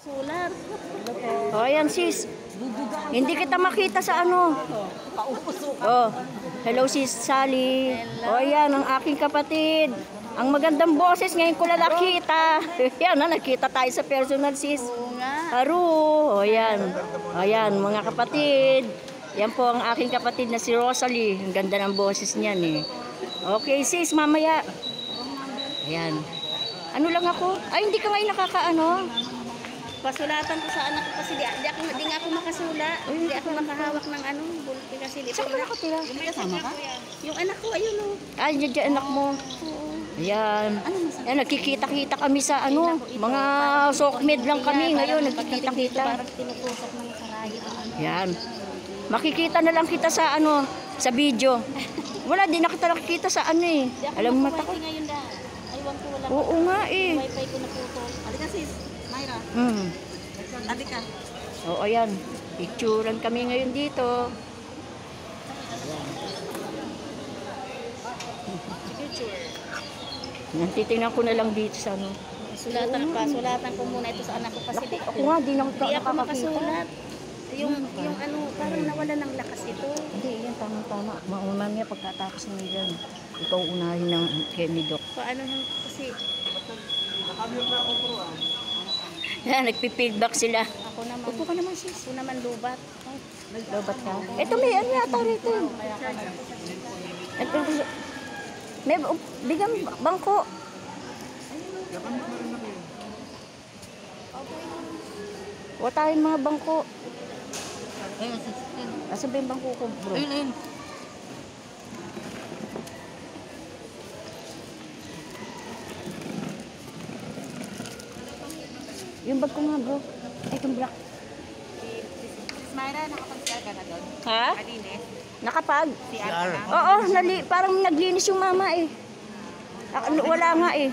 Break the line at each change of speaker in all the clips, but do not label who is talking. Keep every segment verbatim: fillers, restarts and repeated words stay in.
Solar.
O, ayan sis. Hindi kita makita sa ano. Oh, hello sis Sally. O, ayan ang aking kapatid. Ang magandang boses ngayon ko lang nakita. Yan, na, nakita tayo sa personal sis.
Oo nga.
Haru. O, ayan. Ayan, mga kapatid. Yan po ang aking kapatid na si Rosalie. Ang ganda ng boses niyan eh. Okay sis, mamaya. Ayan. Ano lang ako? Ay, hindi ka ngayon nakakaano.
Pasulatan ko sa anak ko kasi di, di, ako, di nga ako makasulat. Hindi ako makahawak ng ano, bulki kasi di
Saan ka nakatira?
Yung may kasama ka? Yung anak ko, ayun o.
Ay, dyan dyan anak mo.
Oo.
Ayan. Ayan, nagkikita-kita kami sa ano, mga sokmed lang kami ngayon, nagkikita-kita.
Parang tinutusok ng karayo.
Ayan. Makikita na lang kita sa ano, sa video. Wala, di na kita nakikita sa ano eh. Alam mo mata ko.
Wifi ngayon da. Aywan ko wala.
Oo nga eh.
Wifi ko naputol. Halika sis, Myra.
Hmm.
Tabi ka.
Oo, ayan. Picturean kami ngayon dito. Yan, titingnan ko na lang dito sa ano.
Sulatan pa, sulatan ko muna ito sa anak ko kasi di,
Ako nga, di na
di ako
nakakakita.
makasulat. Yung, yung ano, parang nawala ng lakas ito.
Hindi, yan, tama-tama. Mamaya pagkatapos ng yan, ikaw unahin ng Kemidok.
Paano yung kasi
Yan, nagpi-feedback sila.
ako naman.
Upo ka naman sis.
Ako naman lubat.
Lobat ka? Ito may ano yata rito. Ito, may uh, bigyan bangko. O tayong mga bangko. Asa ba yung bangko ko bro?
Ayun, ayun.
Yung bag ko nga bro. Ay, itong black.
Myra, nakapag-share ka na doon?
Ha?
Malinis.
Nakapag?
Si
R.
Ar.
Oo, nali, parang naglinis yung mama eh. Ah, ano, wala nga eh.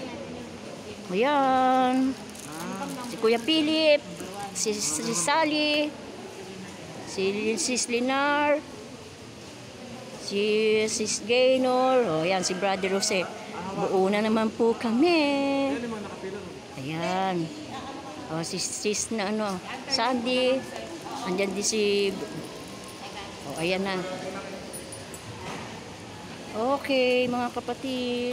Ayan. Si Kuya Philip. Si, si Sally. Si Sis Linar. Si Sis Gaynor. O, ayan, si Brother Jose. Buo na naman po kami. Ayan. O, si Sis na ano, Sandy. Andyan din si... O, ayan na. Okay, mga kapatid.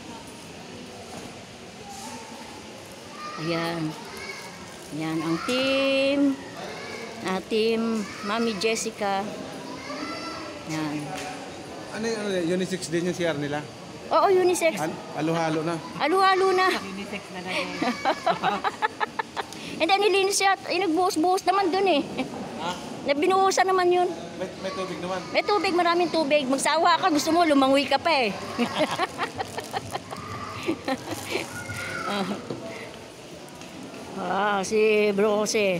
Ayan. Ayan, ang team. Ah, team Mami Jessica. Ayan.
Ano yung ano, unisex din yung C R nila?
Oo, unisex.
Hal halo-halo na.
Halo-halo na.
Unisex na lang yun.
And then nilinis siya. Ay, nagbuhos-buhos naman dun eh.
Ha?
Nabinuhusan naman yun.
May, may tubig naman.
May tubig, maraming tubig. Magsawa ka, gusto mo, lumangoy ka pa eh. ah, si Bro Jose.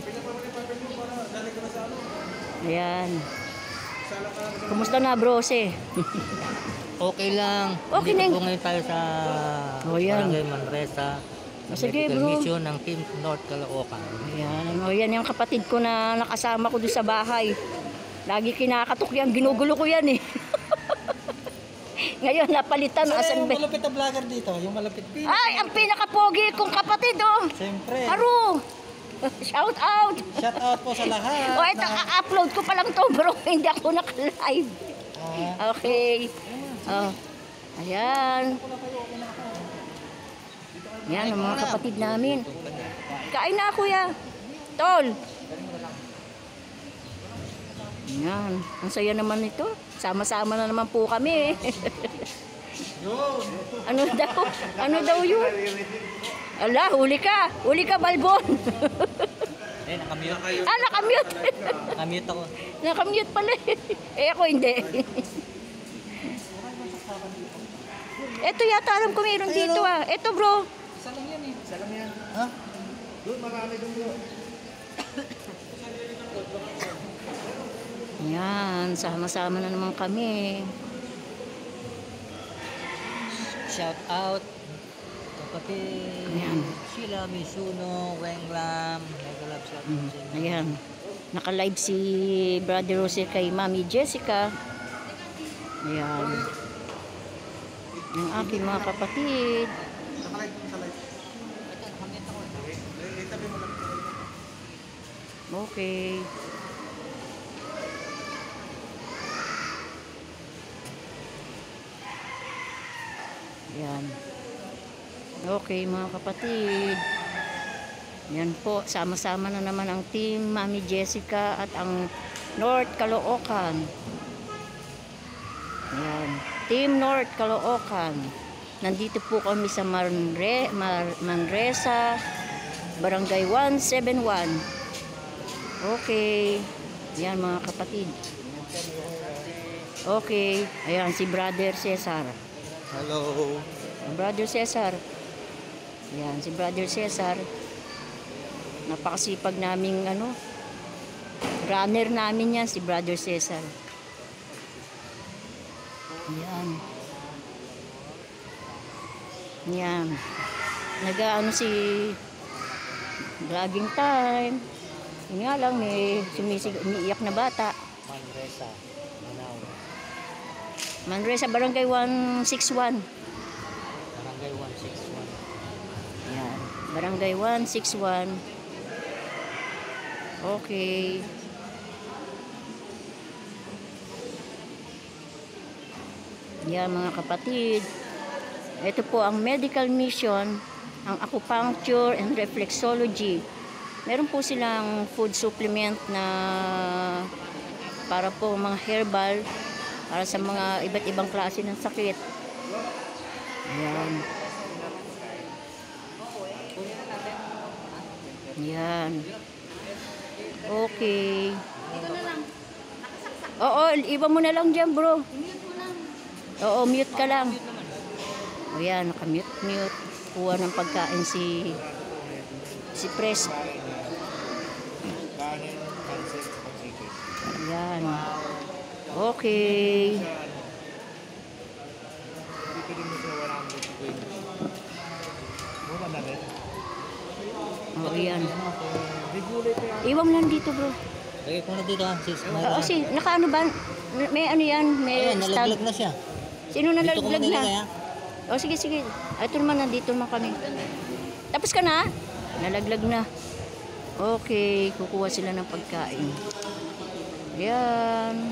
Ayan. Kumusta na Bro Jose?
Okay lang.
Okay
Dito
na.
po ngayon tayo sa
Oh, yan.
Barangay Manresa. Sa
Sige,
medical
bro.
mission ng Team North Caloocan.
Ayan, o yan yung kapatid ko na nakasama ko doon sa bahay. Lagi kinakatok yan, ginugulo ko yan eh. Ngayon napalitan, asan ba?
malapit na vlogger dito, yung malapit.
Ay, ang pinakapogi kong kapatid oh.
Siyempre.
Haru! Shout out!
Shout out po sa lahat.
O ito, ka-upload ko pa lang to bro, hindi ako naka-live.
Ah,
Okay. Oh. Ayan. Yan ang mga kapatid namin. Kain na kuya. Tol. Yan. Ang saya naman ito. Sama-sama na naman po kami. Ano daw? Ano daw yun? Ala, huli ka. Huli ka, Balbon.
eh, nakamute.
ah, nakamute.
Nakamute ako.
Nakamute pala. Eh, ako hindi. Ito yata alam ko mayroon dito ah. Ito bro.
Isa lang yan eh. Isa lang yan. Ha? Doon, marami doon doon.
Yan, sama-sama na naman kami.
Shout out. Kapatid.
Ayan.
Sheila Misuno, Wenglam. Megalab shout out
Mm,
sa inyo.
ayan. Naka-live si Brother Jose kay Mami Jessica. Ayan. Ang aking mga kapatid.
Nakalight mo sa light. Ito, nakamit ako. Eh, tabi mo lang.
Okay. Yan. Okay mga kapatid. Yan po, sama-sama na naman ang team Mami Jessica at ang North Caloocan. Yan. Team North Caloocan. Nandito po kami sa Manre, Mar, Manresa, Barangay one seventy-one. Okay. Yan mga kapatid. Okay. Ayan si Brother Cesar.
Hello.
Brother Cesar. Yan si Brother Cesar. Napakasipag naming ano, runner namin yan si Brother Cesar. Yan. Yan. Nag-ano si vlogging time. Yun nga lang, may sumisig, umiiyak na bata.
Manresa, Manao.
Manresa, Barangay one sixty-one.
Barangay one sixty-one.
Yan. Barangay one sixty-one. Okay. Yan mga kapatid. Ito po ang medical mission, ang acupuncture and reflexology. Meron po silang food supplement na para po mga herbal para sa mga iba't ibang klase ng sakit. Ayan. Yan. Okay. Oo, iba mo na lang dyan, bro. Oo, mute ka lang. O yan, nakamute, mute. Kuha ng pagkain si si Pres.
Kanin, pansit, pansikin.
Yan. Okay.
Dito din mo sa one twenty. Mura na rin.
O yan.
Regulate ko yan.
Iwan mo lang dito, bro.
Lagay ko na dito ha, sis.
Oo, si, nakaano ba? May ano yan? May
Ayan,
stag.
nalaglag na siya.
Sino
Dito ko
nalaglag na?
nilagay ha.
O sige, sige. Ito naman, nandito naman kami. Tapos ka na? Nalaglag na. Okay, kukuha sila ng pagkain. Yan.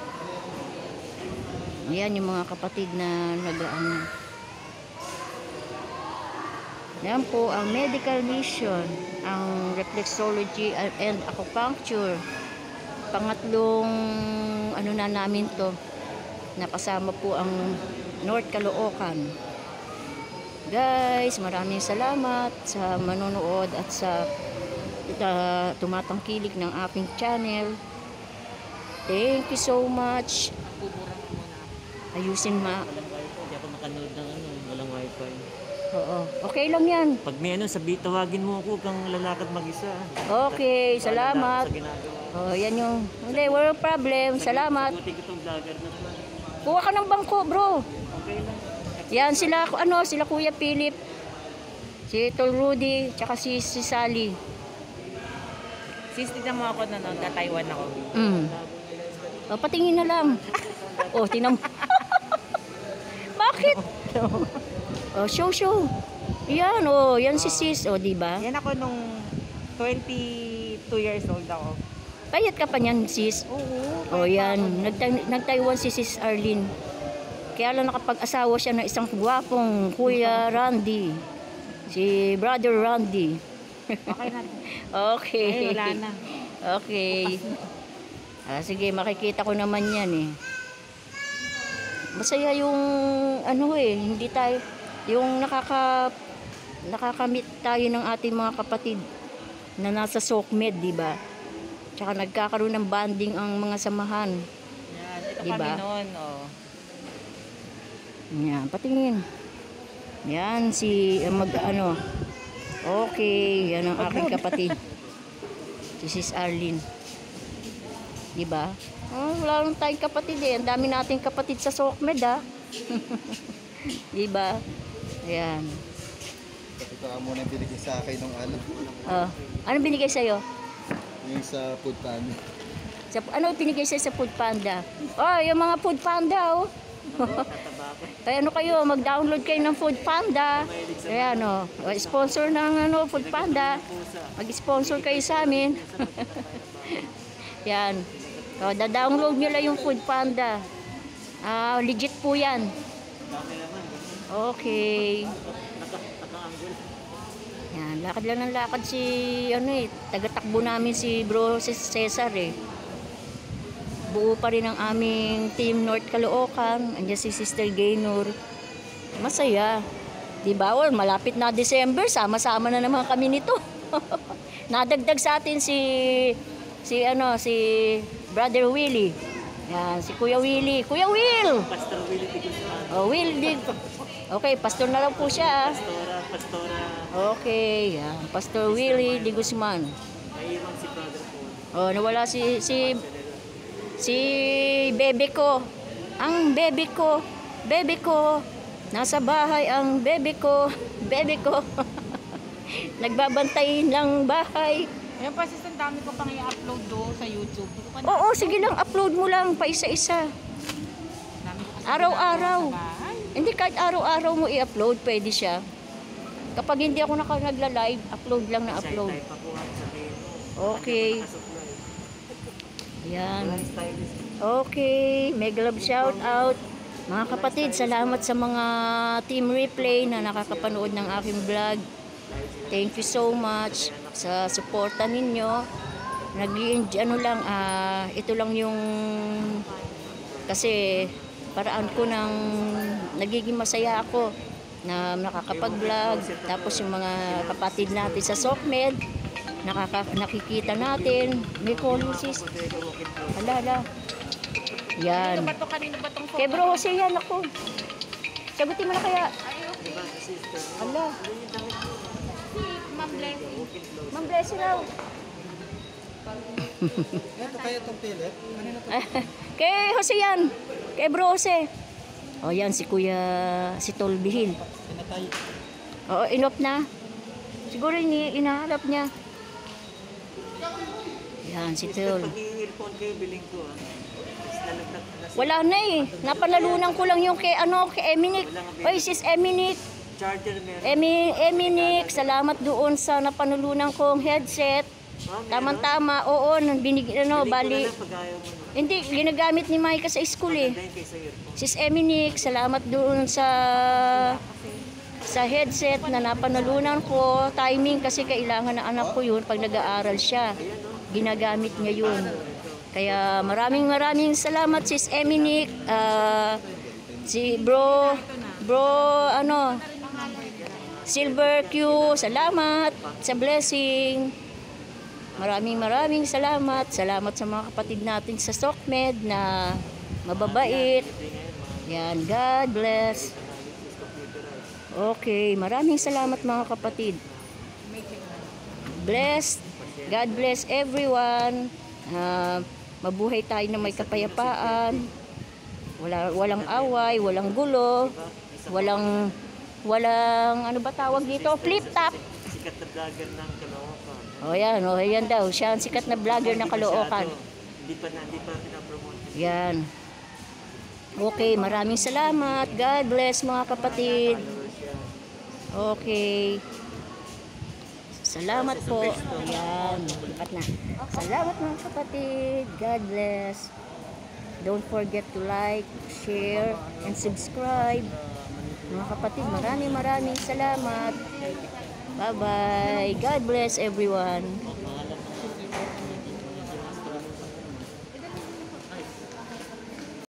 Yan yung mga kapatid na nag-ano. Yan po ang medical mission, ang reflexology and acupuncture. Pangatlong ano na namin to. Nakasama po ang North Caloocan. Guys, maraming salamat sa manonood at sa uh, tumatangkilik ng aking channel. Thank you so much. Ayusin ma.
Hindi ako makanood ng ano, walang wifi.
Oo. Okay lang yan.
Pag may ano, sabi, tawagin mo ako kang lalakad mag-isa.
Okay, salamat.
Sa ginagawa.
Oh, yan yung... Hindi, wala problem. Salamat.
Sagutin ko itong vlogger na to.
Kuha ka ng bangko, bro.
Okay lang.
Yan sila, ano, sila Kuya Philip. Si Tol Rudy, tsaka si, si Sally.
Sis, tignan mo ako na nag-Taiwan ako.
Mm. O, patingin na lang. O, tinam... Bakit? O, show, show. Yan, o, yan si sis, o, diba?
Yan ako nung twenty-two years old ako.
Payat ka pa niyan, sis.
Oo.
O, yan. Nagta- Nag-Taiwan si sis Arlene. Kaya lang nakapag-asawa siya ng isang gwapong Kuya Randy. Si Brother Randy.
Okay na.
Okay.
Ay, wala na.
Okay. Ah, sige, makikita ko naman yan eh. Masaya yung ano eh, hindi tayo, yung nakaka, nakakamit tayo ng ating mga kapatid na nasa SOCMED, di ba? Tsaka nagkakaroon ng bonding ang mga samahan.
Yan, ito
Diba?
kami noon. Oh.
Yan, patingin. Yan, si uh, mag ano. Okay, yan ang aking kapatid. Si Sis Arlene. Diba? Oh, wala lang tayong kapatid eh. Ang dami nating kapatid sa SOCMED ha. Diba? Ayan.
Ito ka muna yung binigay sa akin ng ano,
Oh, ano binigay sa'yo?
yung sa food pan.
Sa, ano binigay sa'yo sa Food Panda? Oh, yung mga Food Panda oh. Kaya ano kayo, mag-download kayo ng Food Panda. Kaya ano, sponsor ng ano, Food Panda. Mag-sponsor kayo sa amin. Yan. So, da-download nyo lang yung Food Panda. Ah, legit po yan. Okay. Yan, lakad lang ng lakad si, ano eh, taga-takbo namin si Bro Cesar eh. Buo pa rin ang aming Team North Caloocan. Andiyan si Sister Gaynor. Masaya. Diba? Well, malapit na December, sama-sama na naman kami nito. Nadagdag sa atin si, si, ano, si Brother Willie. Yan, si Kuya Willie. Kuya Will!
Pastor Willie de Guzman.
Oh, Will, di. Okay, pastor na lang po siya.
Pastora, pastora.
Okay, yan. Pastor Willie de Guzman.
Naiwan si Brother Paul.
Oh, nawala si si si bebe ko. Ang bebe ko. Bebe ko. Nasa bahay ang bebe ko. Bebe ko. Nagbabantay ng bahay.
Ayun pa sis, ang dami ko pang i-upload do sa YouTube. Hindi ko pa
Oo, sige lang, upload mo lang pa isa-isa.
dami ko kasi
Araw-araw.
ginagawa sa bahay.
Hindi, kahit araw-araw mo i-upload, pwede siya. Kapag hindi ako naka nagla-live, upload lang na upload.
Tay pa po ang sabihin mo.
Okay.
Nakasupply.
Yan.
Walang stylist.
Okay, mega love shout out. Mga kapatid, salamat sa mga team replay na nakakapanood ng aking vlog. Thank you so much sa suporta ninyo. Nag ano lang, ah, ito lang yung kasi paraan ko ng nagiging masaya ako na nakakapag-vlog. Tapos yung mga kapatid natin sa SOCMED, nakaka nakikita natin. May policies. Hala, hala. Yan.
Ano ba to? Kanino ba tong phone?
Kay Bro Jose yan ako. Sagutin mo na kaya. Hala.
Si Ma'am Blessing.
Ma'am Blessing raw.
Ito kayo itong pilit? Kanina to?
Kay Jose yan. Kay Bro Jose. O yan, si Kuya, si Tolbihil.
Pinatay.
Oo, inop na. Siguro ini inaharap niya. Yan, si Tol.
Pag i-earphone kayo, biling ko ah. Tapos nalagdag na sa
Wala na eh. Napanalunan ko lang yung kay, ano, kay Eminik. Oy, sis Eminik.
charger meron.
Emi, Eminik, salamat doon sa napanulunan kong headset.
Ah, meron?
Tamang-tama, oo, binig, ano,
Biling ko na
bali.
lang pag ayaw mo. no?
Hindi, ginagamit ni Micah sa school eh.
Maganda yun kaysa earphone.
Sis Eminik, salamat doon sa sa headset na napanalunan ko. Timing kasi kailangan ng anak ko yun pag nag-aaral siya. Ginagamit niya yun. Kaya maraming maraming salamat Sis Eminik. Ah, si bro, bro, ano, Silver Q, salamat sa blessing. Maraming maraming salamat. Salamat sa mga kapatid natin sa SOCMED na mababait. Yan, God bless. Okay, maraming salamat mga kapatid. Blessed. God bless everyone. Ah, mabuhay tayo na may kapayapaan. Wala, walang away, walang gulo, walang walang ano ba tawag dito? Flip top.
Sikat na vlogger ng Caloocan.
O yan, o yan daw. Siya ang sikat na vlogger ng Caloocan.
Hindi pa na, hindi pa pinapromote.
Yan. Okay, maraming salamat. God bless mga kapatid. Okay. Salamat po. Ayan. Lipat na. Salamat mga kapatid. God bless. Don't forget to like, share, and subscribe. Mga kapatid, maraming maraming salamat. Bye-bye. God bless everyone.